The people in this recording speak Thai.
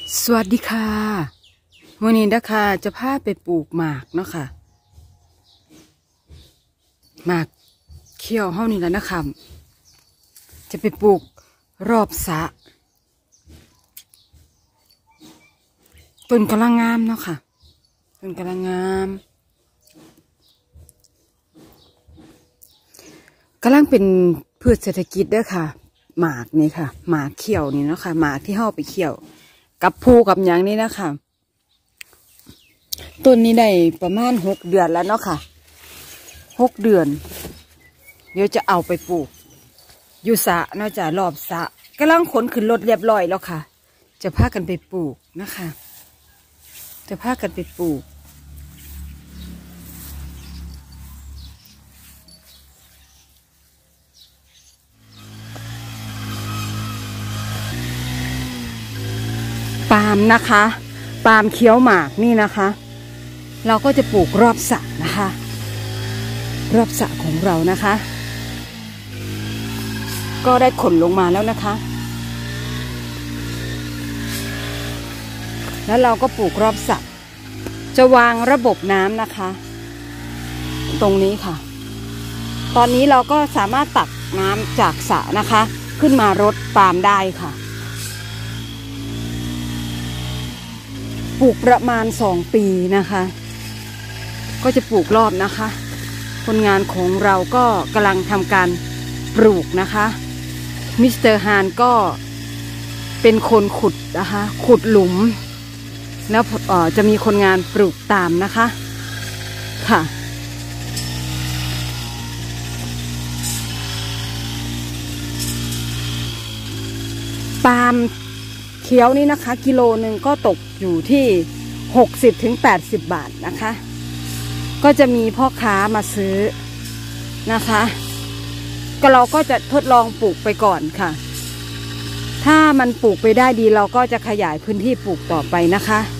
สวัสดีค่ะวันนี้นะคะจะพาไปปลูกหมากเนาะค่ะหมากเขี้ยวเฮานี่แหละนะคะจะไปปลูกรอบสระต้นกำลังงามเนาะค่ะต้นกำลังงามกำลังเป็นพืชเศรษฐกิจเด้อค่ะหมากนี่ค่ะหมากเขี้ยวนี่เนาะค่ะหมากที่เฮาไปเขี้ยวกับภูกับอย่างนี้นะคะต้นนี้ได้ประมาณ6 เดือนแล้วเนาะค่ะ6 เดือนเดี๋ยวจะเอาไปปลูกอยู่สระนอกจากรอบสระกำลังขนขึ้นรถเรียบร้อยแล้วค่ะจะพากันไปปลูกนะคะจะพากันไปปลูกปาล์มนะคะปาล์มเคี้ยวหมากนี่นะคะเราก็จะปลูกรอบสระนะคะรอบสระของเรานะคะก็ได้ขนลงมาแล้วนะคะแล้วเราก็ปลูกรอบสระจะวางระบบน้ำนะคะตรงนี้ค่ะตอนนี้เราก็สามารถตักน้ำจากสระนะคะขึ้นมารดปาล์มได้ค่ะปลูกประมาณ2 ปีนะคะก็จะปลูกรอบนะคะคนงานของเราก็กำลังทำการปลูกนะคะมิสเตอร์ฮานก็เป็นคนขุดนะคะขุดหลุมแล้วจะมีคนงานปลูกตามนะคะค่ะปาล์มเขียวนี่นะคะกิโลหนึ่งก็ตกอยู่ที่60 ถึง 80 บาทนะคะก็จะมีพ่อค้ามาซื้อนะคะก็เราก็จะทดลองปลูกไปก่อนค่ะถ้ามันปลูกไปได้ดีเราก็จะขยายพื้นที่ปลูกต่อไปนะคะ